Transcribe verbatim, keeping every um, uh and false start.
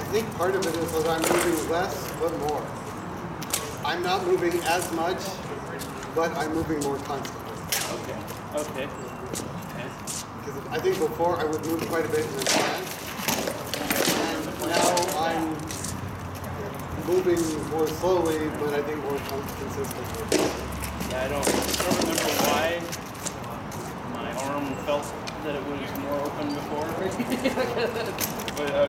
think part of it is that I'm moving less but more. I'm not moving as much, but I'm moving more constantly. Okay. Okay. Okay. Because I think before I would move quite a bit in advance, and now I'm moving more slowly, but I think more consistently. Yeah, I don't, I don't remember why my arm felt that it was more open before. But, uh,